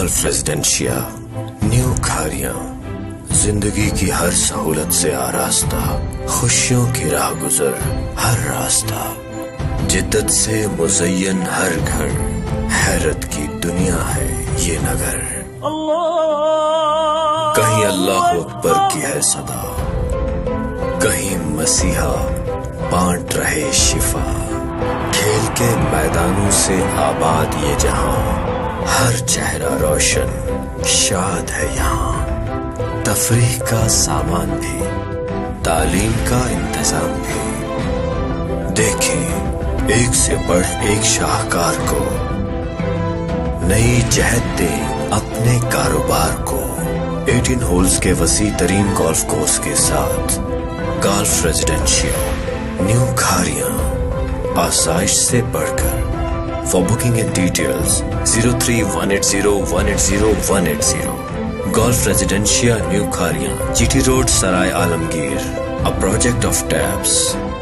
Golf Residencia new Kharian, زندگی کی ہر سہولت سے آراستہ، خوشیوں کی راہ گزر ہر راستہ، جدت سے مزین ہر گھر، حیرت کی دنیا ہے یہ نگر۔ کہیں اللہ اکبر کی ہے صدا، کہیں مسیحا بانٹ رہے شفا، کھیل کے میدانوں سے آباد یہ جہاں، ہر چہرہ روشن شاد ہے یہاں، تفریح کا سامان بھی، تعلیم کا انتظام بھی، دیکھیں ایک سے بڑھ ایک شاہکار کو، نئی جہت دیں اپنے کاروبار کو، 18 ہولز کے وسیع ترین گولف کورس کے ساتھ گولف ریزیڈینشیا نیو کھاریاں، آسائش سے بڑھ کر۔ For booking and details 03180180 golf Residencia new Kharian, G T road, Sarai Alamgir, a project of TABS.